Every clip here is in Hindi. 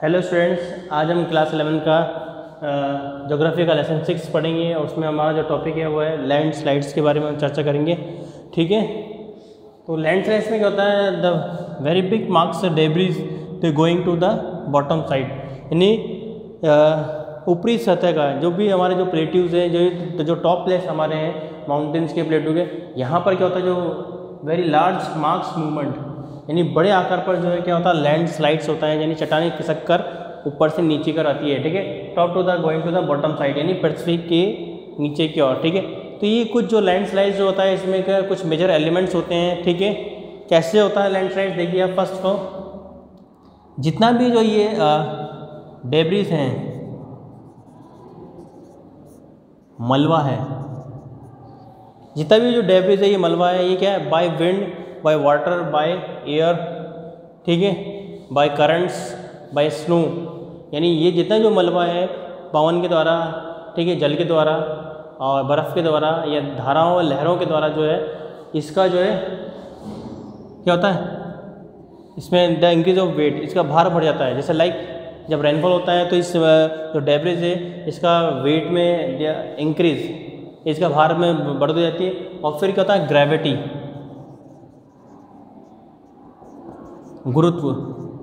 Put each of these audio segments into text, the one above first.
हेलो स्टूडेंट्स, आज हम क्लास 11 का ज्योग्राफी का लेसन 6 पढ़ेंगे और उसमें हमारा जो टॉपिक है वो है लैंड स्लाइड्स के बारे में हम चर्चा करेंगे। ठीक है, तो लैंड स्लाइड्स में क्या होता है, the very big marks debris they going to the bottom side, यानी ऊपरी सतह का जो भी हमारे जो प्लेट्यूज हैं, जो टॉप प्लेस हमारे हैं माउंटेन्स के प्लेट्यू के, यहाँ पर क्या होता है, जो वेरी लार्ज मार्क्स मूवमेंट यानी बड़े आकार पर जो है क्या होता है लैंड स्लाइड्स होता है, यानी चट्टानें खिसक कर ऊपर से नीचे कर आती है। ठीक है, top to the going to the bottom side यानी पृथ्वी के नीचे की ओर। ठीक है, तो ये कुछ जो लैंड स्लाइड्स जो होता है इसमें क्या कुछ मेजर एलिमेंट्स होते हैं। ठीक है, कैसे होता है लैंड स्लाइड्स, देखिए आप फर्स्ट को जितना भी जो ये डेब्रीज हैं, मलबा है, जितना भी जो डेब्रीज है ये मलबा है, ये क्या है, by wind, by water, by air, ठीक है, बाय करंट्स, बाय स्नो, यानी ये जितना जो मलबा है पवन के द्वारा, ठीक है, जल के द्वारा और बर्फ़ के द्वारा या धाराओं और लहरों के द्वारा जो है इसका जो है क्या होता है, इसमें द इंक्रीज ऑफ वेट, इसका भार बढ़ जाता है। जैसे लाइक जब रेनफॉल होता है तो इस जो डेब्रिज है इसका वेट में इंक्रीज, इसका भार में बढ़ जाती है। और फिर क्या होता है, ग्रेविटी, गुरुत्व।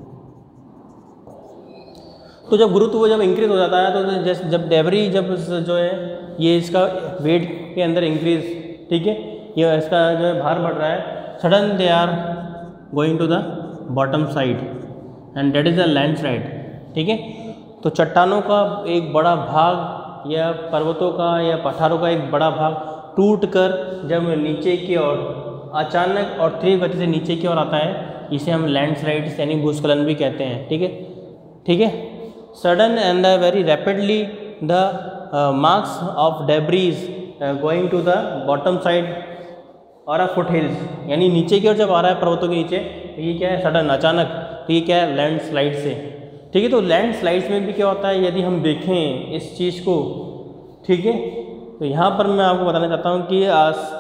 तो जब गुरुत्व जब इंक्रीज हो जाता है तो जैसे जब डेब्री जब जो है ये इसका वेट के अंदर इंक्रीज, ठीक है, ये इसका जो है भार बढ़ रहा है, sudden they are going to the bottom side and that is the landslide. ठीक है, तो चट्टानों का एक बड़ा भाग या पर्वतों का या पठारों का एक बड़ा भाग टूट कर जब नीचे की ओर अचानक और तीव्र गति से नीचे की ओर आता है, इसे हम लैंड स्लाइड्स यानी भूस्खलन भी कहते हैं। ठीक है, ठीक है, sudden and very rapidly the marks of debris going to the bottom side और फुट हिल्स, यानी नीचे की ओर जब आ रहा है पर्वतों के नीचे, तो ये क्या है, सडन, अचानक, तो ये क्या है, लैंड स्लाइड से। ठीक है, तो लैंड स्लाइड्स में भी क्या होता है, यदि हम देखें इस चीज़ को, ठीक है, तो यहाँ पर मैं आपको बताना चाहता हूँ कि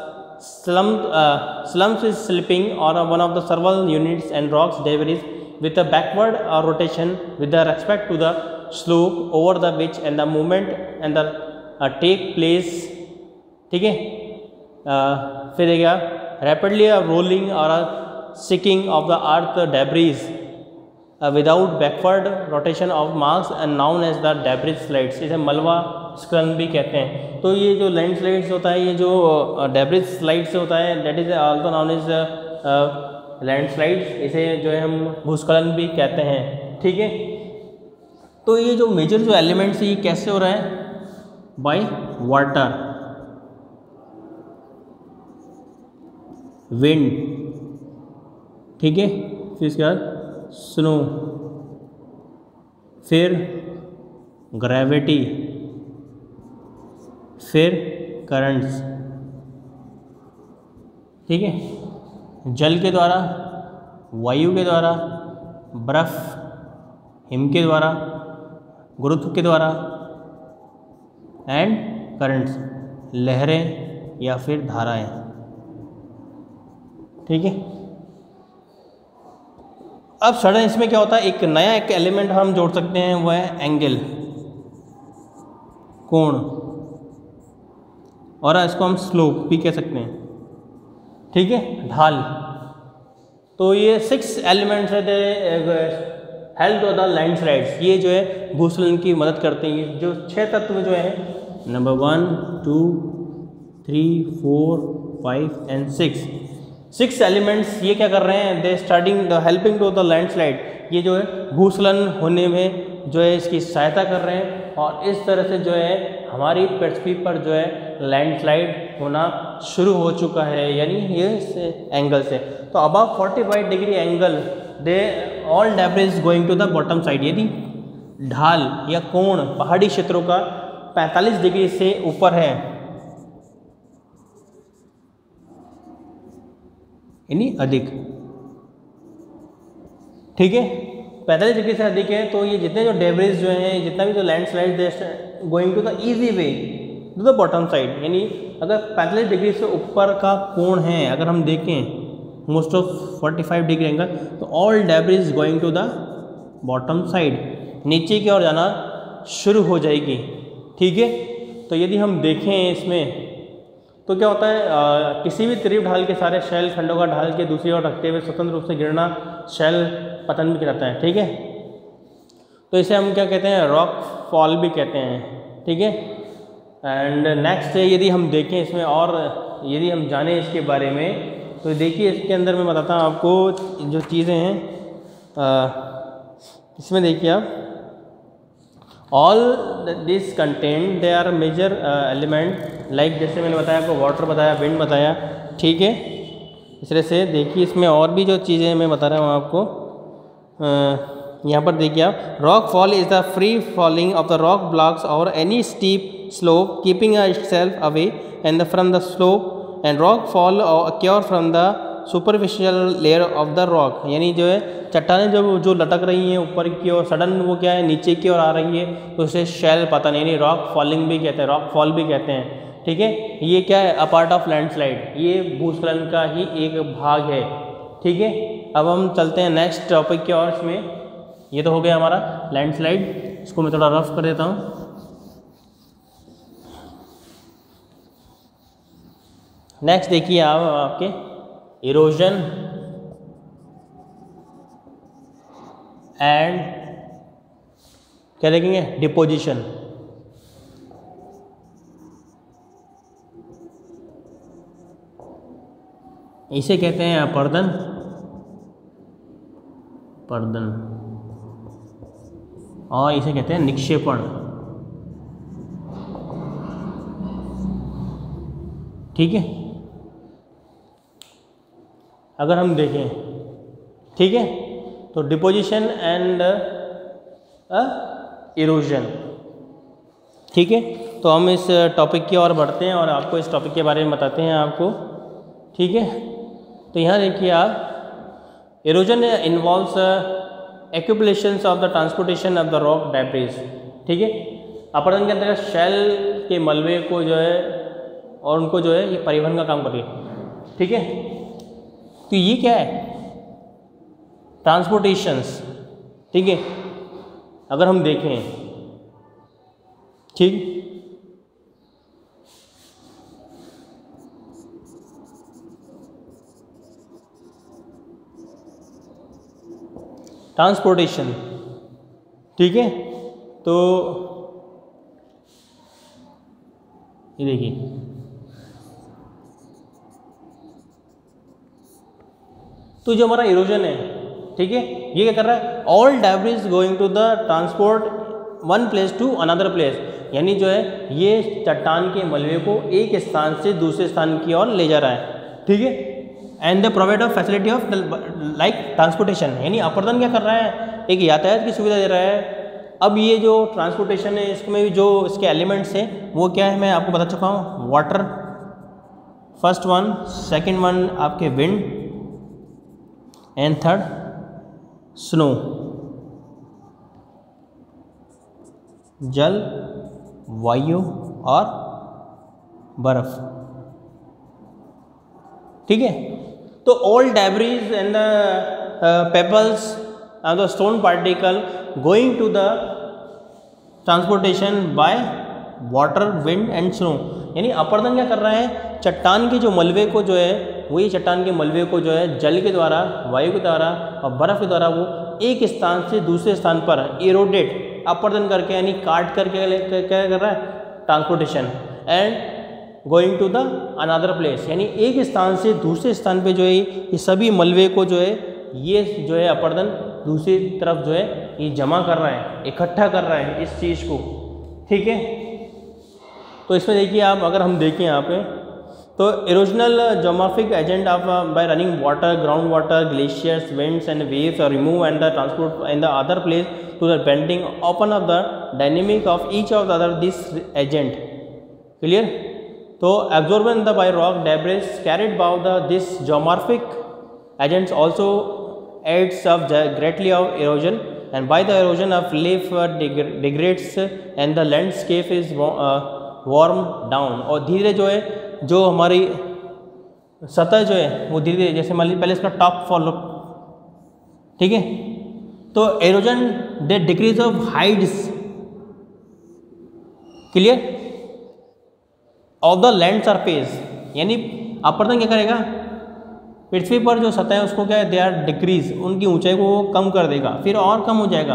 slumps is slipping or one of the several units and rocks debris with a backward rotation with the respect to the slope over the which and the movement and the take place। ठीक है, फिर देखिए rapidly rolling or sinking of the earth debris without backward rotation of mass and known as the debris slides, इसे मलबा स्खलन भी कहते हैं। तो ये जो लैंड स्लाइड्स होता है, ये जो डेब्रिज स्लाइड्स होता है, that is also known as landslides, इसे जो है हम भूस्खलन भी कहते हैं। ठीक है, तो ये जो मेजर जो एलिमेंट्स है ये कैसे हो रहा है, बाय वाटर, विंड, ठीक है, फिर इसके बाद स्नो, फिर ग्रेविटी, फिर करंट्स, ठीक है, जल के द्वारा, वायु के द्वारा, बर्फ, हिम के द्वारा, गुरुत्व के द्वारा एंड करंट्स, लहरें या फिर धाराएं। ठीक है, अब सडन इसमें क्या होता है, एक नया एक एलिमेंट हम जोड़ सकते हैं, वो है एंगल, कोण, और इसको हम स्लोप भी कह सकते हैं। ठीक है, ढाल। तो ये 6 एलिमेंट्स है help to the landslides, ये जो है भूस्खलन की मदद करते हैं। जो 6 तत्व जो है, नंबर 1, 2, 3, 4, 5 एंड 6 एलिमेंट्स, ये क्या कर रहे हैं, they starting the helping to the landslide, ये जो है भूस्खलन होने में जो है इसकी सहायता कर रहे हैं, और इस तरह से जो है हमारी पृथ्वी पर जो है लैंडस्लाइड होना शुरू हो चुका है, यानी ये एंगल से। तो above 45 degree angle they all debris going to the bottom side, यदि ढाल या कोण पहाड़ी क्षेत्रों का 45 डिग्री से ऊपर है, यानी अधिक, ठीक है, 45 डिग्री से अधिक है, तो ये जितने जो डेब्रिज जो हैं, जितना भी जो landslide going to the easy way to the bottom side, यानी अगर 45 डिग्री से ऊपर का कोण है, अगर हम देखें मोस्ट ऑफ 45 डिग्री एंगल, तो all debris going to the bottom side, नीचे की ओर जाना शुरू हो जाएगी। ठीक है, तो यदि हम देखें इसमें तो क्या होता है, किसी भी त्रिभ ढाल के सारे शैल खंडों का ढाल के दूसरी ओर रखते हुए स्वतंत्र रूप से गिरना शैल पतन भी कहलाता है। ठीक है, तो इसे हम क्या कहते हैं, रॉक फॉल भी कहते हैं। ठीक है, एंड नेक्स्ट यदि हम देखें इसमें और यदि हम जानें इसके बारे में, तो देखिए इसके अंदर मैं बताता हूँ आपको जो चीज़ें हैं। इसमें देखिए आप, all this content they are major element like, जैसे मैंने बताया आपको वाटर बताया, विंड बताया। ठीक है, इस तरह से देखिए इसमें और भी जो चीज़ें मैं बता रहा हूँ आपको। यहाँ पर देखिए आप, rock fall is the free falling of the rock blocks और any steep slope keeping itself away and from the slope and rock fall occur from the superficial layer of the rock. यानी जो है चट्टानें जो लटक रही हैं ऊपर की ओर, सडन वो क्या है नीचे की ओर आ रही है, तो उसे शैल पतन यानी रॉक फॉलिंग भी कहते हैं, रॉक फॉल भी कहते हैं। ठीक है, ये क्या है, अ पार्ट ऑफ लैंडस्लाइड, ये भूस्खलन का ही एक भाग है। ठीक है, अब हम चलते हैं नेक्स्ट टॉपिक की ओर। इसमें ये तो हो गया हमारा लैंडस्लाइड, इसको मैं थोड़ा रफ कर देता हूँ। नेक्स्ट देखिए आप आपके इरोजन एंड क्या देखेंगे, डिपोजिशन। इसे कहते हैं अपर्दन, पर्दन, और इसे कहते हैं निक्षेपण। ठीक है, अगर हम देखें, ठीक है, तो डिपोजिशन एंड इरोजन। ठीक है, तो हम इस टॉपिक की ओर बढ़ते हैं और आपको इस टॉपिक के बारे में बताते हैं आपको। ठीक है, तो यहाँ देखिए आप, erosion involves accumulations of the transportation of the rock debris. ठीक है, अपरदन के अंतर्गत शैल के मलबे को जो है और उनको जो है ये परिवहन का काम करिए। ठीक है, तो ये क्या है, ट्रांसपोर्टेशंस। ठीक है, अगर हम देखें, ठीक, ट्रांसपोर्टेशन। ठीक है, तो ये देखिए, तो जो हमारा इरोजन है, ठीक है, ये क्या कर रहा है, all debris going to the transport one place to another place, यानी जो है ये चट्टान के मलबे को एक स्थान से दूसरे स्थान की ओर ले जा रहा है। ठीक है, and the provide of facility of like transportation, यानी अपर्दन क्या कर रहा है, एक यातायात की सुविधा दे रहा है। अब ये जो ट्रांसपोर्टेशन है, इसमें भी जो इसके एलिमेंट्स हैं वो क्या है, मैं आपको बता चुका हूँ, water first one, second one आपके विंड, एंड थर्ड स्नो, जल, वायु और बर्फ। ठीक है, तो all debris and the pebbles and the stone particle going to the transportation by water, wind and snow, यानी अपर्दन क्या कर रहा है, चट्टान के जो मलबे को जो है, वही चट्टान के मलबे को जो है जल के द्वारा, वायु के द्वारा और बर्फ के द्वारा वो एक स्थान से दूसरे स्थान पर इरोडेट, अपर्दन करके यानी काट करके क्या कर रहा है, transportation, and going to the another place, यानी एक स्थान से दूसरे स्थान पे जो है ये सभी मलबे को जो है ये जो है अपर्दन दूसरी तरफ जो है ये जमा कर रहा है, इकट्ठा कर रहा है इस चीज़ को। ठीक है, तो इसमें देखिए आप, अगर हम देखें यहाँ पे, तो erosional geomorphic agent of by running water, ground water, glaciers, winds and waves और remove and the transport in the other place to the bending open of the dynamic of each of the other this agent. Clear, तो abrasion the by rock debris carried by the this geomorphic agents also aids of greatly of erosion and by the erosion of leaf degrades and the landscape is warm down, और धीरे जो है जो हमारी सतह जो है वो धीरे धीरे, जैसे मान लीजिए पहले इसका टॉप फॉलो, ठीक है, तो erosion the decrease of heights, clear, of the land surface, यानी अपरदन क्या करेगा, पृथ्वी पर जो सतह है उसको क्या है, दे आर डिक्रीज, उनकी ऊंचाई को वो कम कर देगा, फिर और कम हो जाएगा।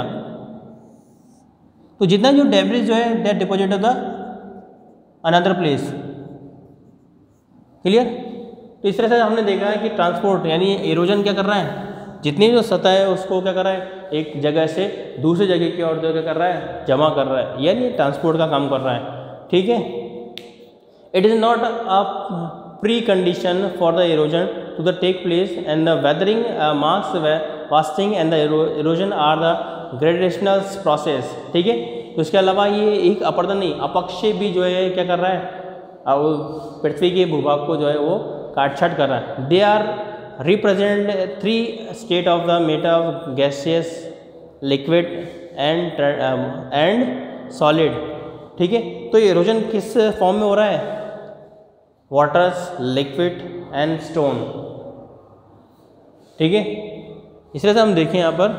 तो जितना जो डेब्रिज जो है they are deposited the another place, clear. तो इस तरह से हमने देखा है कि ट्रांसपोर्ट यानी एरोजन क्या कर रहा है, जितनी जो सतह है उसको क्या कर रहा है, एक जगह से दूसरी जगह की ओर जो क्या कर रहा है, जमा कर रहा है, यानी ट्रांसपोर्ट का काम कर रहा है, ठीक है। It is not a precondition for the erosion to the take place and the weathering, mass wasting and the erosion are the gradational process, ठीक है। तो इसके अलावा ये एक अपरदन नहीं, अपक्षय भी जो है क्या कर रहा है, पृथ्वी के भूभाग को जो है वो काट छाट कर रहा है। They are represent 3 state of the matter, gaseous, liquid and solid, ठीक है। तो एरोजन किस फॉर्म में हो रहा है, वाटर्स, लिक्विड एंड स्टोन, ठीक है। इस तरह से हम देखें यहाँ पर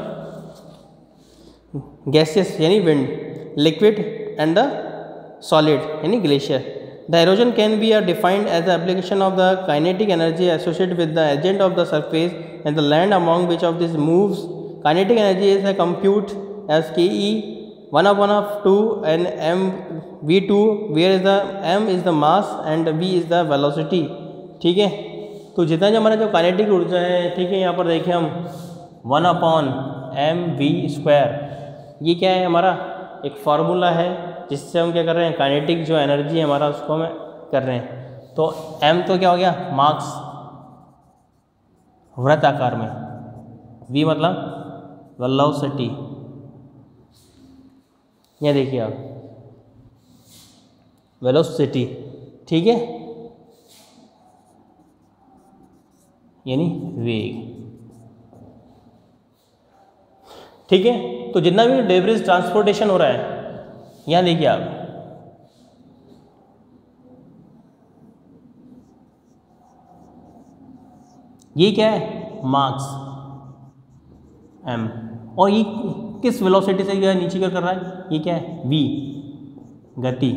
गैसियस यानी wind, liquid and the solid यानी glacier. The erosion can be defined as the application of the kinetic energy associated with the agent of the surface and the land among which of these moves. Kinetic energy is computed as Ke 1/2 and mv2, where the m is the mass and v is the velocity, ठीक है। तो जितना जो हमारा जो काइनेटिक ऊर्जा है, ठीक है, यहाँ पर देखें हम 1/mv², ये क्या है, हमारा एक फार्मूला है जिससे हम क्या कर रहे हैं, काइनेटिक जो एनर्जी है हमारा उसको हम कर रहे हैं। तो m तो क्या हो गया, मार्क्स वृत्त आकार में, v मतलब वेलोसिटी, यह देखिए आप वेलोसिटी, ठीक है, यानी वेग, ठीक है। तो जितना भी डेब्रिज ट्रांसपोर्टेशन हो रहा है, यहाँ देखिए आप, ये क्या है, मार्क्स m, और ये किस वेलोसिटी से क्या नीचे कर रहा है, ये क्या है, v, गति,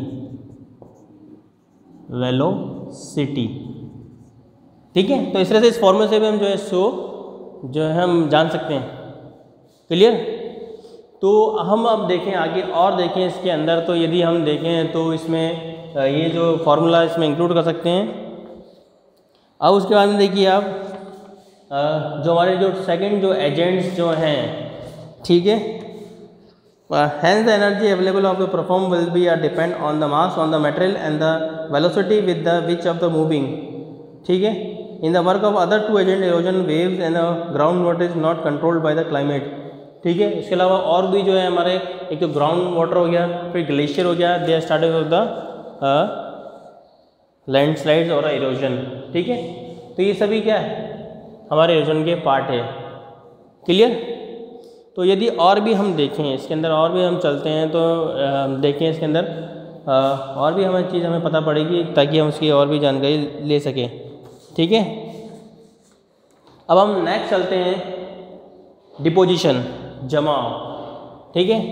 वेलोसिटी, ठीक है। तो इस तरह से इस फॉर्मूले से भी हम जो है सो जो है हम जान सकते हैं, क्लियर। तो हम अब देखें आगे और देखें इसके अंदर, तो यदि हम देखें तो इसमें ये जो फार्मूला इसमें इंक्लूड कर सकते हैं। अब उसके बाद में देखिए आप जो हमारे जो सेकंड जो एजेंट्स जो हैं, ठीक है, hence the energy available of the perform will be depend on the mass on the material and the velocity with the which of the moving, ठीक है। In the work of other 2 agent erosion waves and ground water is not controlled by the climate, ठीक है। इसके अलावा और भी जो है हमारे एक तो ग्राउंड वाटर हो गया, फिर ग्लेशियर हो गया, they are started with the landslides और एरोजन, ठीक है। तो ये सभी क्या है, हमारे एरोजन के पार्ट है, क्लियर। तो यदि और भी हम देखें इसके अंदर, और भी हम चलते हैं तो देखें इसके अंदर और भी हमें चीज़ हमें पता पड़ेगी ताकि हम उसकी और भी जानकारी ले सकें, ठीक है। अब हम नेक्स्ट चलते हैं, डिपोजिशन, जमाव, ठीक है।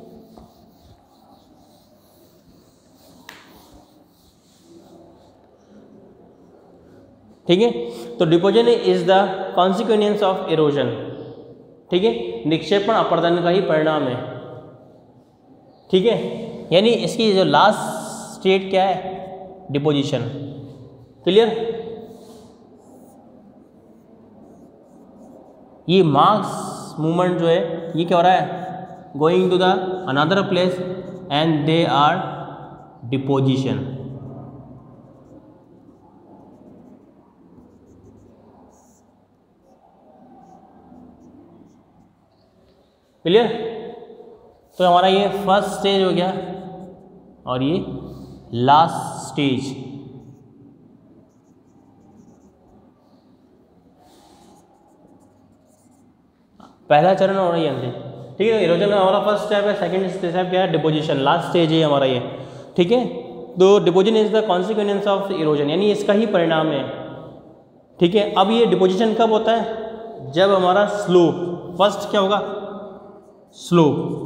ठीक है, तो deposition is the consequence of erosion, ठीक है, निक्षेपण अपरदन का ही परिणाम है, ठीक है। यानी इसकी जो लास्ट स्टेट क्या है, डिपोजिशन, क्लियर। ये मास मूवमेंट जो है ये क्या हो रहा है, going to the another place and they are deposition, clear. तो हमारा ये फर्स्ट स्टेज हो गया और ये लास्ट स्टेज, पहला चरण हो रहा है यहाँ, ठीक है। इरोजन में हमारा फर्स्ट स्टेप है, सेकंड स्टेप क्या है, डिपोजिशन, लास्ट स्टेज है हमारा ये, ठीक है। तो deposition is the consequence of erosion, यानी इसका ही परिणाम है, ठीक है। अब ये डिपोजिशन कब होता है, जब हमारा स्लोप फर्स्ट क्या होगा, स्लोप।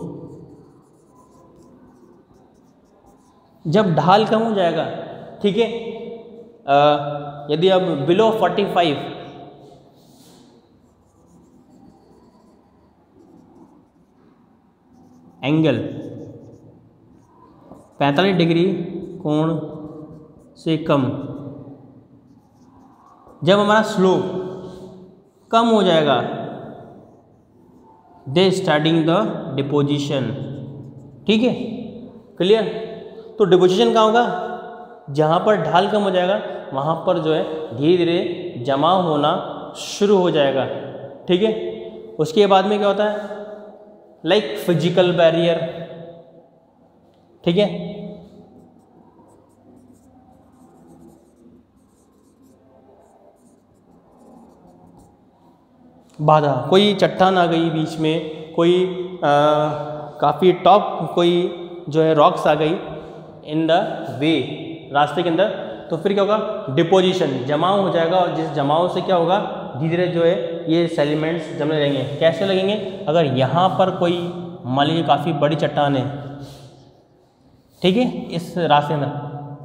जब ढाल कम हो जाएगा, ठीक है, यदि अब बिलो 45 एंगल 45 डिग्री कोण से कम, जब हमारा स्लोप कम हो जाएगा, दे स्टार्टिंग द डिपोजिशन। ठीक है, क्लियर। तो डिपोजिशन कहाँ होगा? जहाँ पर ढाल कम हो जाएगा वहाँ पर जो है धीरे धीरे जमा होना शुरू हो जाएगा। ठीक है, उसके बाद में क्या होता है? Like physical barrier. ठीक है, बाधा, कोई चट्टान आ गई बीच में, कोई काफ़ी टॉप कोई जो है रॉक्स आ गई इन द वे, रास्ते के अंदर, तो फिर क्या होगा? डिपोजिशन, जमाव हो जाएगा। और जिस जमाव से क्या होगा? धीरे धीरे जो है ये सेडिमेंट्स जमने लगेंगे। कैसे लगेंगे? अगर यहाँ पर कोई मान लीजिए काफ़ी बड़ी चट्टान है, ठीक है, इस रास्ते में,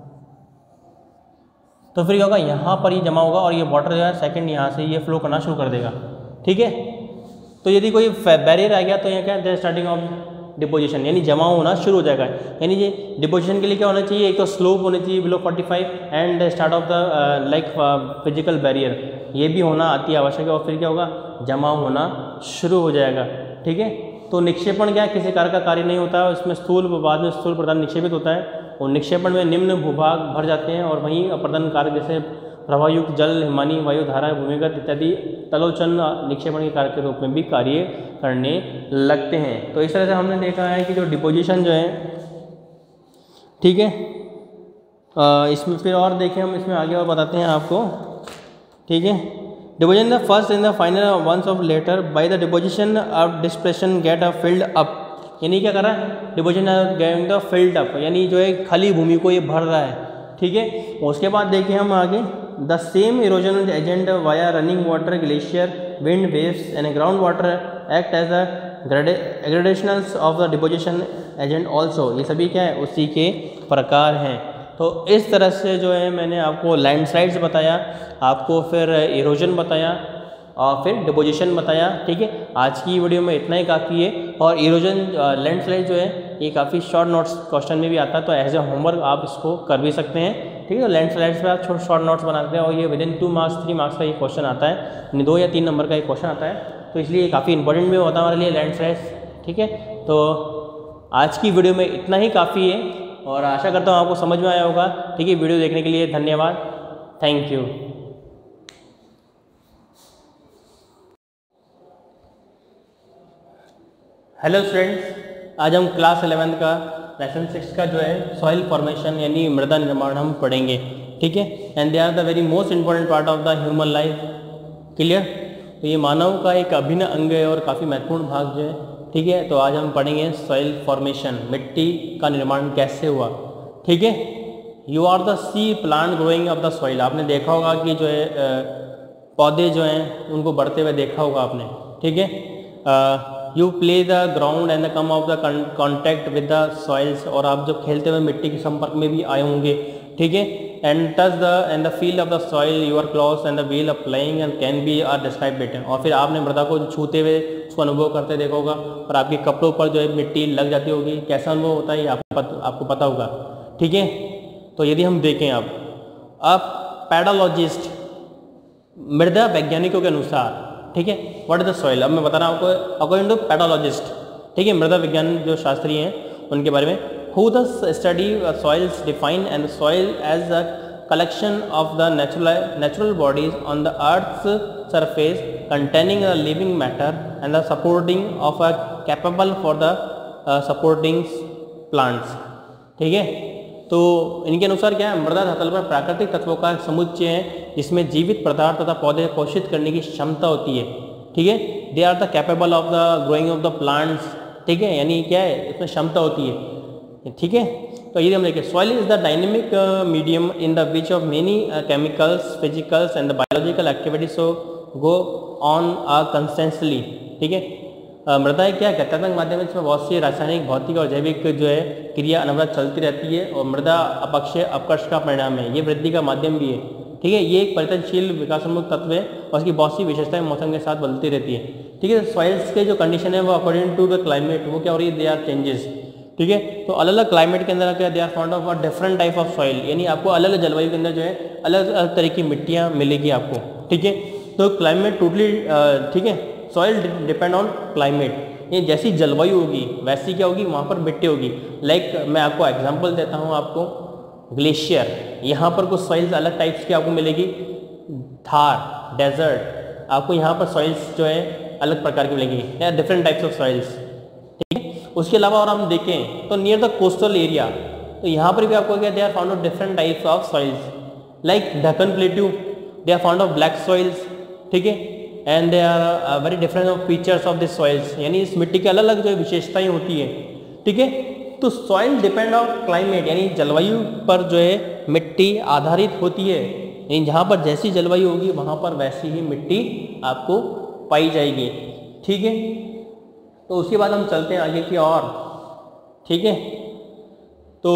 तो फिर क्या होगा? यहाँ पर ये जमा होगा और ये वाटर जो है सेकंड यहाँ से ये फ्लो करना शुरू कर देगा। ठीक है, तो यदि कोई बैरियर आ गया तो यहाँ क्या है? स्टार्टिंग ऑफ डिपोजिशन, यानी जमा होना शुरू हो जाएगा। यानी ये डिपोजिशन के लिए क्या होना चाहिए? एक तो स्लोप होनी चाहिए below 45 and start of the like physical barrier, ये भी होना अति आवश्यक है। और फिर क्या होगा? जमा होना शुरू हो जाएगा। ठीक है, तो निक्षेपण क्या है? किसी कार्य का कार्य नहीं होता है, उसमें स्थूल बाद में स्थूल प्रदान निक्षेपित होता है, और निक्षेपण में निम्न भूभाग भर जाते हैं और वहीं अप्रदन कार्य जैसे प्रवाहयुक्त जल, हिमानी वायु धारा, भूमिगत इत्यादि तलोचन निक्षेपण के कार्य के रूप में भी कार्य करने लगते हैं। तो इस तरह से हमने देखा है कि जो डिपोजिशन जो है, ठीक है, इसमें फिर और देखें हम, इसमें आगे और बताते हैं आपको। ठीक है, deposition the first in the final ones of later by the deposition of displacement get a filled up, यानी क्या कर रहा है? Deposition getting the filled up, यानी जो है खाली भूमि को ये भर रहा है। ठीक है, उसके बाद देखिए हम आगे, the same erosional agent via running water, glacier, wind waves and ground water act as the gradationals of the deposition agent also, ये सभी क्या है? उसी के प्रकार हैं। तो इस तरह से जो है मैंने आपको लैंडस्लाइड्स बताया, आपको फिर इरोजन बताया और फिर डिपोजिशन बताया। ठीक है, आज की वीडियो में इतना ही काफ़ी है। और इरोजन लैंडस्लाइड जो है ये काफ़ी शॉर्ट नोट्स क्वेश्चन में भी आता है, तो एज ए होमवर्क आप इसको कर भी सकते हैं। ठीक है, तो लैंडस्लाइड्स पे आप शॉर्ट नोट्स बनाते हैं और ये विदिन 2 मार्क्स 3 मार्क्स का ये क्वेश्चन आता है, 2 या 3 नंबर का एक क्वेश्चन आता है, तो इसलिए काफ़ी इंपॉर्टेंट भी होता है हमारे लिए लैंडस्लाइड्स। ठीक है, तो आज की वीडियो में इतना ही काफ़ी है और आशा करता हूँ आपको समझ में आया होगा। ठीक है, वीडियो देखने के लिए धन्यवाद, थैंक यू। हेलो स्टूडेंट्स, आज हम क्लास 11th का लेसन 6 का जो है सॉइल फॉर्मेशन यानी मृदा निर्माण हम पढ़ेंगे। ठीक है, and they are the very most important part of the human life. Clear? तो ये मानव का एक अभिन्न अंग है और काफ़ी महत्वपूर्ण भाग जो है। ठीक है, तो आज हम पढ़ेंगे सॉइल फॉर्मेशन, मिट्टी का निर्माण कैसे हुआ। ठीक है, you are the see plant growing of the soil, आपने देखा होगा कि जो है पौधे जो हैं उनको बढ़ते हुए देखा होगा आपने। ठीक है, you play the ground and the come of the contact with the soils, और आप जब खेलते हुए मिट्टी के संपर्क में भी आए होंगे। ठीक है, and touch the and the feel of the soil your cloth and the wheel of playing and can be are describe better, और फिर आपने मृदा को छूते हुए उसको अनुभव करते देखा होगा और आपके कपड़ों पर जो है मिट्टी लग जाती होगी, कैसा अनुभव होता है ये आपको पता होगा। ठीक है, तो यदि हम देखें अब पैडोलॉजिस्ट मृदा वैज्ञानिकों के अनुसार, ठीक है, व्हाट इज द सॉइल, अब मैं बता रहा हूँ आपको अकॉर्डिंग टू पैडोलॉजिस्ट। ठीक है, मृदा विज्ञान जो शास्त्री हैं उनके बारे में, who the study soils define and soil as a collection of the natural bodies on the earth's surface containing a living matter and the supporting of a capable for the supporting plants. ठीक है, तो इनके अनुसार क्या है? मृदा धतल पर प्राकृतिक तत्वों का समुच्चय है जिसमें जीवित पदार्थ तथा पौधे पोषित करने की क्षमता होती है। ठीक है, they are the capable of the growing of the plants. ठीक है, यानी क्या है? इसमें क्षमता होती है। ठीक है, तो ये हम देखें, soil is the dynamic medium in the which of many chemicals, physicals and the biological activities so go on constantly. ठीक है, मृदा एक क्या गत्यात्मक माध्यम है, इसमें बहुत सी रासायनिक, भौतिक और जैविक जो है क्रिया अनवरत चलती रहती है, और मृदा अपक्षय अपकर्ष का परिणाम है, ये वृद्धि का माध्यम भी है। ठीक है, ये एक परिवर्तनशील विकासोन्मुख तत्व है और उसकी बहुत सी विशेषताएं मौसम के साथ बदलती रहती है। ठीक है, सॉइल्स के जो कंडीशन है वो अकॉर्डिंग टू द क्लाइमेट वो क्या हो रही है, दे आर चेंजेस। ठीक है, तो अलग अलग क्लाइमेट के अंदर क्या they are found of different type of soil, यानी आपको अलग अलग जलवायु के अंदर जो है अलग अलग तरह की मिट्टियाँ मिलेगी आपको। ठीक है, तो क्लाइमेट टोटली, ठीक है, सॉइल डिपेंड ऑन क्लाइमेट, ये जैसी जलवायु होगी वैसी क्या होगी वहाँ पर मिट्टी होगी। लाइक मैं आपको एग्जांपल देता हूँ, आपको ग्लेशियर, यहाँ पर कुछ सॉइल्स अलग टाइप्स की आपको मिलेगी, थार डेजर्ट, आपको यहाँ पर सॉइल्स जो है अलग प्रकार की मिलेगी, या डिफरेंट टाइप्स ऑफ सॉइल्स। ठीक है, उसके अलावा और हम देखें तो नियर द कोस्टल एरिया, तो यहाँ पर भी आपको क्या they are found of different types of soils, like Deccan plateau they are found of black soils. ठीक है, and they are very different of features of this soils, यानी इस मिट्टी की अलग अलग जो विशेषताएं होती है। ठीक है, तो सॉइल डिपेंड ऑन क्लाइमेट, यानी जलवायु पर जो है मिट्टी आधारित होती है, यानी जहाँ पर जैसी जलवायु होगी वहाँ पर वैसी ही मिट्टी आपको पाई जाएगी। ठीक है, तो उसके बाद हम चलते हैं आगे की और। ठीक है, तो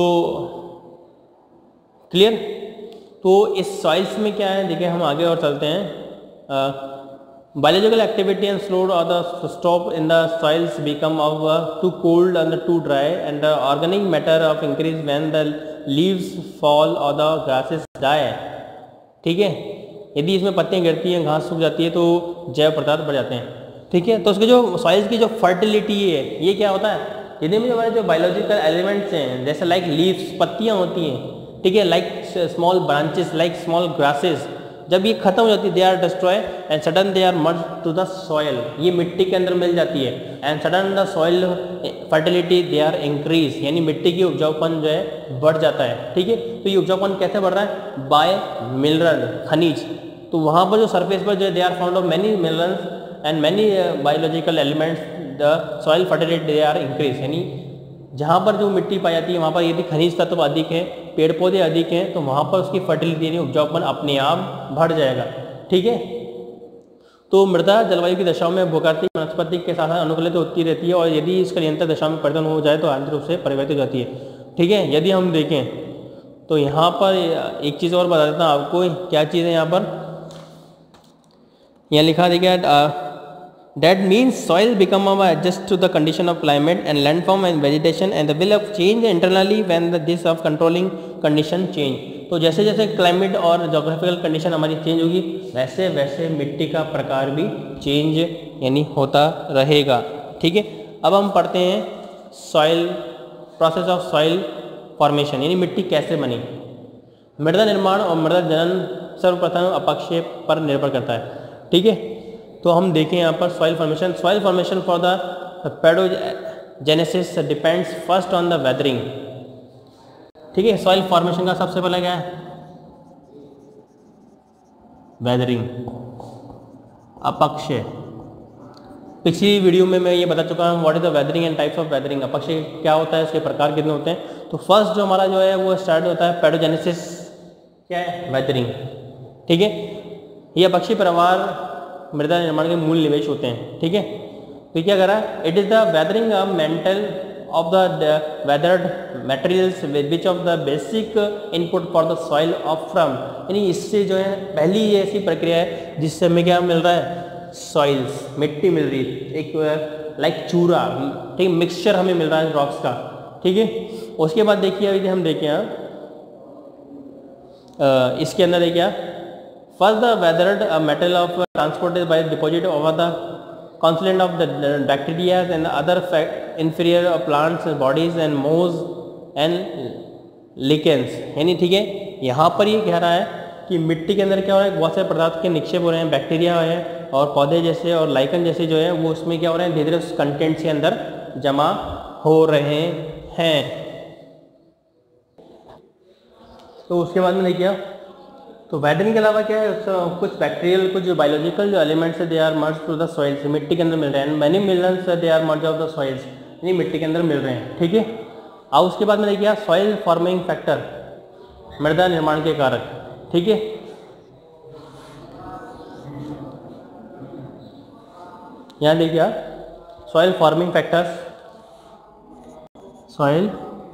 क्लियर, तो इस सॉइल्स में क्या है देखिए, हम आगे और चलते हैं। Biological activity and slowed or the stop in the soils become of too cold and too dry, and the organic matter of increase when the leaves fall or the grasses die. ठीक है, यदि इसमें पत्तियां गिरती हैं, घास सूख जाती है तो जैव पदार्थ बढ़ जाते हैं। ठीक है, तो उसके जो सॉइल्स की जो फर्टिलिटी है ये क्या होता है, यदि में हमारे जो बायोलॉजिकल एलिमेंट्स हैं जैसे लाइक लीव्स, पत्तियाँ होती हैं, ठीक है, like small branches, like small grasses, जब ये खत्म हो जाती है they are destroy and sudden they are merge to the soil, ये मिट्टी के अंदर मिल जाती है, and sudden the soil fertility they are increase, यानी मिट्टी की उपजाऊपन जो है बढ़ जाता है। ठीक है, तो ये उपजाऊपन कैसे बढ़ रहा है, बाय मिनरल, खनिज, तो वहाँ पर जो सरफेस पर जो they are found of many minerals and many biological elements, the soil fertility they are increase, यानी जहाँ पर जो मिट्टी पाई जाती है वहाँ पर यदि खनिज तत्व अधिक है, पेड़ पौधे अधिक हैं, तो वहाँ पर उसकी फर्टिलिटी यानी उपजाऊपन अपने आप बढ़ जाएगा। ठीक है, तो मृदा जलवायु की दशाओं में भूकार्तिक वनस्पति के साथ अनुकूलित होती रहती है, और यदि इसका निरंतर दशा में परिवर्तन हो जाए तो आंतरिक रूप से परिवर्तित हो जाती है। ठीक है, यदि हम देखें तो यहाँ पर एक चीज़ और बता देता हूँ आपको, क्या चीज़ है यहाँ पर, यहाँ लिखा देखिए, that means soil become adjust to the condition of climate and landform and vegetation and the will of change internally when the this of controlling condition change। तो जैसे जैसे क्लाइमेट और जोग्राफिकल कंडीशन हमारी चेंज होगी वैसे वैसे मिट्टी का प्रकार भी चेंज यानी होता रहेगा। ठीक है, अब हम पढ़ते हैं soil, process of soil formation, यानी मिट्टी कैसे बनी। मृदा निर्माण और मृदा जनन सर्वप्रथम अपक्षय पर निर्भर करता है। ठीक है, तो हम देखें यहाँ पर soil formation for the pedogenesis depends first on the weathering. ठीक है, सॉइल फॉर्मेशन का सबसे पहले क्या है, वेदरिंग, अपक्षय। पिछली वीडियो में मैं ये बता चुका हूँ what is the weathering and types of weathering, अपक्षय क्या होता है, उसके प्रकार कितने होते हैं। तो फर्स्ट जो हमारा जो है वो स्टार्ट होता है पैडोजेनेसिस, क्या है, वेदरिंग। ठीक है, ये अपक्षय परिवार मृदा निर्माण के मूल निवेश होते हैं। ठीक है, तो क्या करा, it is the weathering mantle of the weathered materials which of the basic input for the soil of from, यानी इससे जो है पहली ये ऐसी प्रक्रिया है जिससे हमें क्या मिल रहा है, सॉइल्स, मिट्टी मिल रही है, एक लाइक चूरा, ठीक, मिक्सचर हमें मिल रहा है रॉक्स का। ठीक है, उसके बाद देखिए अभी हम देखें यहाँ इसके अंदर देखिए, first the weathered metal of transported by deposit over the consulate of the bacteria and other inferior plants bodies and moss and lichens, यानी ठीक है यहाँ पर ये कह रहा है कि मिट्टी के अंदर क्या हो रहा है, बहुत सारे पदार्थ के निक्षेप हो रहे हैं, बैक्टीरिया है और पौधे जैसे और लाइकन जैसे जो है वो उसमें क्या हो रहे हैं, धीरे धीरे उस कंटेंट्स के अंदर जमा हो रहे हैं। तो उसके बाद में देखिए, तो वेदरिंग के अलावा क्या है, कुछ बैक्टीरियल, कुछ जो बायोलॉजिकल जो एलिमेंट्स है they are merge to the soils, मिट्टी के अंदर मिल रहे हैं, many minerals they are merge of the soils, यानी मिट्टी के अंदर मिल रहे हैं। ठीक है, अब उसके बाद में देखिए सॉइल फॉर्मिंग फैक्टर, मृदा निर्माण के कारक। ठीक है, यहाँ देखिए soil forming factors, soil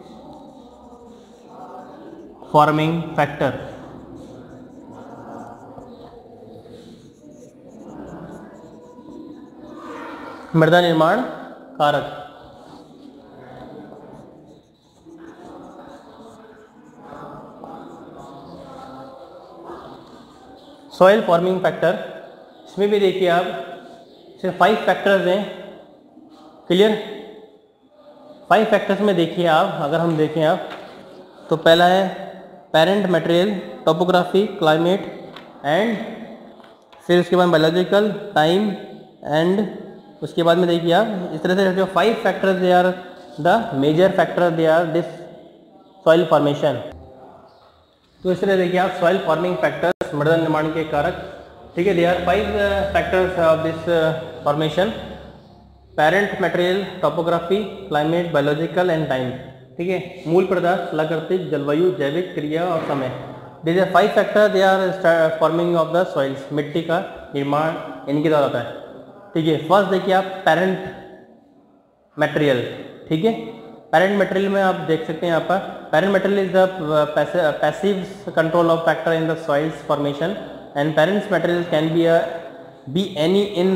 forming factor, मृदा निर्माण कारक। सॉइल फॉर्मिंग फैक्टर, इसमें भी देखिए आप सिर्फ 5 फैक्टर्स हैं, क्लियर। 5 फैक्टर्स में देखिए आप, अगर हम देखें आप तो पहला है parent material, topography, climate and, फिर उसके बाद बायोलॉजिकल, टाइम एंड, उसके बाद में देखिए आप इस तरह से जो 5 factors they are the major factor they are this soil formation. तो इस तरह देखिए आप सॉइल फॉर्मिंग फैक्टर्स, मृदा निर्माण के कारक, ठीक है। They are 5 factors of this formation, parent material, topography, climate, biological and time, ठीक है। मूल पदार्थ, प्राकृतिक, जलवायु, जैविक क्रिया और समय। These are 5 factor they are forming of the soils, मिट्टी का निर्माण इनके द्वारा होता है, ठीक है। फर्स्ट देखिए आप पेरेंट मटेरियल, ठीक है। पेरेंट मटेरियल में आप देख सकते हैं यहाँ पर parent material is the passive control of factor in the soils formation and parents material can be any in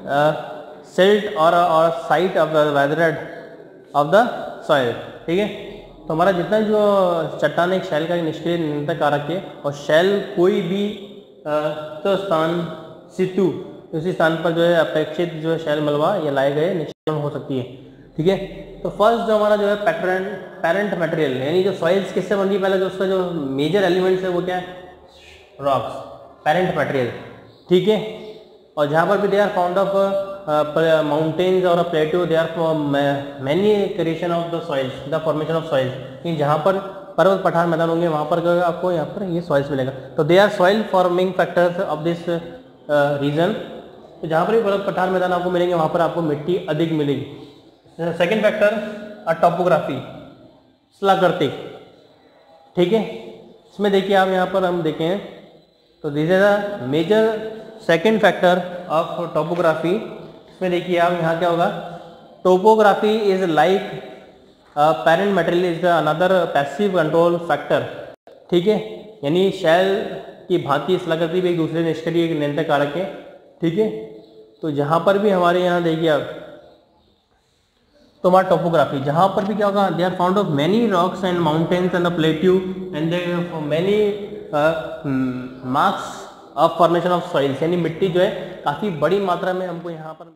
silt और site of the weathered of the soil, ठीक है। तो हमारा जितना जो चट्टान एक शैल का निष्क्रिय निरंतर कारक है, और शैल कोई भी तो स्थान सितु उसी स्थान पर जो है अपेक्षित जो है शैल मलबा या लाए गए निष्कलन हो सकती है, ठीक है। तो फर्स्ट जो हमारा जो है पेरेंट मटेरियल, यानी जो सॉइल्स किससे बनती है, पहले जो उसका जो मेजर एलिमेंट्स है वो क्या है, रॉक्स, पेरेंट मटेरियल, ठीक है। और जहाँ पर भी they are found of mountains और plateau, they are many creation of the soils, the formation of soils, जहाँ पर पर्वत पठार मैदान होंगे वहाँ पर आपको यहाँ पर ये सॉइल्स मिलेगा। तो they are soil forming factors of this region. तो जहाँ पर भी पर्वत पठार मैदान आपको मिलेंगे वहाँ पर आपको मिट्टी अधिक मिलेगी। सेकेंड फैक्टर टोपोग्राफी, स्थलाकृतिक, ठीक है। इसमें देखिए आप यहाँ पर हम देखें तो this is the major second factor of topography. इसमें देखिए आप यहाँ क्या होगा, topography is like parent material is another passive control factor, ठीक है। यानी शैल की भांति स्थलाकृति भी एक दूसरे निष्क्रिय नियंत्रण कारक है, ठीक है। तो जहाँ पर भी हमारे यहाँ देखिए आप तो हमारा टोपोग्राफी, जहाँ पर भी क्या होगा, they are found of many rocks and mountains and the plateau and they many marks of formation of soils, यानी मिट्टी जो है काफ़ी बड़ी मात्रा में हमको यहाँ पर।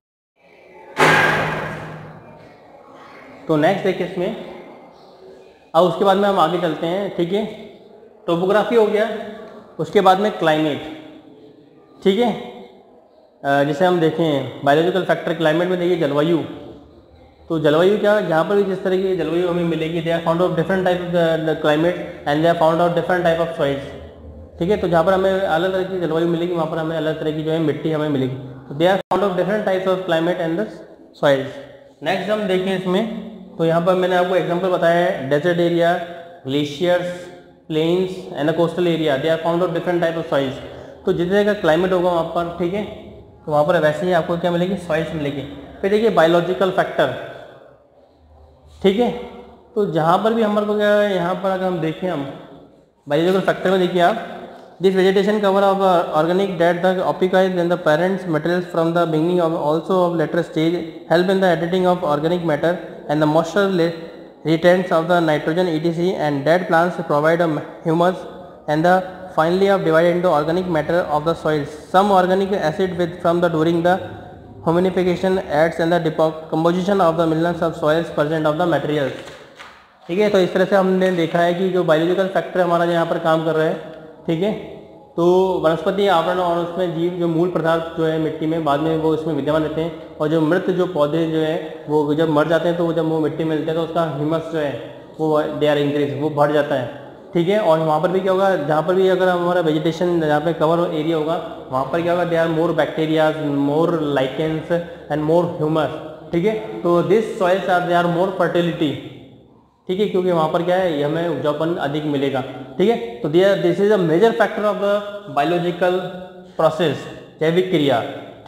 तो नेक्स्ट देखिए इसमें, अब उसके बाद में हम आगे चलते हैं, ठीक है। टोपोग्राफी हो गया, उसके बाद में क्लाइमेट, ठीक है। जैसे हम देखें बायोलॉजिकल फैक्टर क्लाइमेट में देखिए जलवायु, तो जलवायु क्या, जहाँ पर भी जिस तरह की जलवायु हमें मिलेगी, they are found of different type of climate and they are found of different type of soils, ठीक है। तो जहाँ पर हमें अलग तरह की जलवायु मिलेगी वहाँ पर हमें अलग तरह की जो है मिट्टी हमें मिलेगी। तो they are found of different types of climate and the soils. Next हम देखें इसमें, तो यहाँ पर मैंने आपको एग्जांपल बताया है, desert area, glaciers, plains and the coastal area, they are found of different type of soils. तो जिस तरह का क्लाइमेट होगा वहाँ पर, ठीक है, तो वहाँ पर वैसे ही आपको क्या मिलेगी, सॉइल्स मिलेगी। फिर देखिए बायोलॉजिकल फैक्टर, ठीक है। तो जहाँ पर भी हमारे को क्या है, यहाँ पर अगर हम देखें, हम बायोलॉजिकल फैक्टर में देखिए आप, this vegetation cover of organic date the ऑपिकाइज and the parents materials from the beginning of also of later stage help in the editing of organic matter and the moisture retents of the nitrogen etc and dead plants provide humus and the finally of divided into organic matter of the soils. Some organic acid with from the during the humanification adds and the decomposition of the millions of soils present of the materials. ठीक है, तो इस तरह से हमने देखा है कि जो बायोलॉजिकल फैक्टर हमारा यहाँ पर काम कर रहे हैं, ठीक है। तो वनस्पति आवरण और उसमें जीव जो मूल पदार्थ जो है मिट्टी में बाद में वो इसमें विद्यमान रहते हैं, और जो मृत जो पौधे जो है वो जब मर जाते हैं तो जब वो मिट्टी में मिलते हैं तो उसका ह्यूमस जो है वो दे आर इंक्रीज, वो बढ़ जाता है, ठीक है। और वहाँ पर भी क्या होगा, जहाँ पर भी अगर हमारा वेजिटेशन जहाँ पे कवर एरिया होगा वहाँ पर क्या होगा, they are more bacterias, more lichens and more humus, ठीक है। तो this soils are they are more fertility, ठीक है, क्योंकि वहाँ पर क्या है हमें उपजाऊपन अधिक मिलेगा, ठीक है। तो this is a major factor of the biological process, जैविक क्रिया,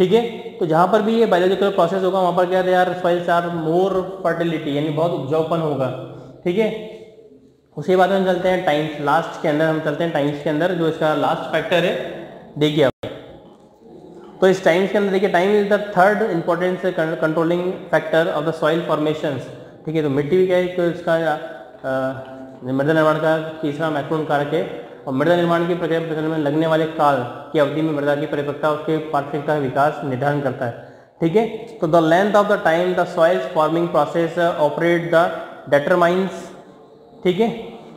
ठीक है। तो जहाँ पर भी ये बायोलॉजिकल प्रोसेस होगा वहाँ पर क्या है यार, सॉइल्स आर मोर फर्टिलिटी, यानी बहुत उपजाऊपन होगा, ठीक है। उसके बाद हम चलते हैं टाइम्स, लास्ट के अंदर हम चलते हैं टाइम्स के अंदर, जो इसका लास्ट फैक्टर है देखिए आप। तो इस टाइम्स के अंदर देखिए, time is the third importance controlling factor of the soil formations, ठीक है। तो मिट्टी भी क्या है, तो इसका मृदा निर्माण का तीसरा महत्वपूर्ण कारक है, और मृदा निर्माण की प्रक्रिया में लगने वाले काल की अवधि में मृदा की परिपक्वता उसके पार्श्विक का विकास निर्धारण करता है, ठीक है। तो the length of the time the soils forming process operate the determines, ठीक है,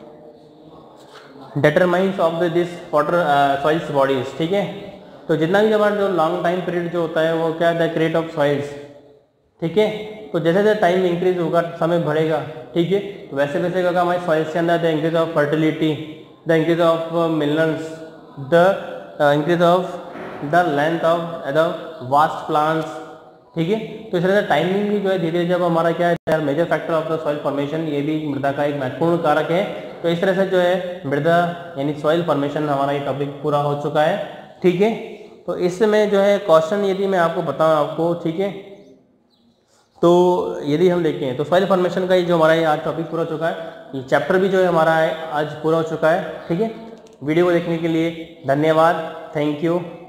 determines of this water soils bodies, ठीक है। तो जितना भी हमारा जो लॉन्ग टाइम पीरियड जो होता है वो क्या है, द क्रिएट ऑफ सॉइल्स, ठीक है। तो जैसे जैसे टाइम इंक्रीज होगा, समय बढ़ेगा, ठीक है, तो वैसे वैसे क्या होगा हमारे सॉइल्स के अंदर the increase of fertility, the increase of minerals, the increase of the length of the vast plants, ठीक है। तो इस तरह से टाइमिंग भी जो है धीरे जब हमारा क्या है major factor of the soil formation, ये भी मृदा का एक महत्वपूर्ण कारक है। तो इस तरह से जो है मृदा यानी सॉइल फॉर्मेशन हमारा ये टॉपिक पूरा हो चुका है, ठीक है। तो इसमें जो है क्वेश्चन यदि मैं आपको बताऊं आपको, ठीक है, तो यदि हम देखें तो सॉइल फॉर्मेशन का ये जो हमारा ये आज टॉपिक पूरा हो चुका है, ये चैप्टर भी जो है हमारा आज पूरा हो चुका है, ठीक है। वीडियो को देखने के लिए धन्यवाद, थैंक यू।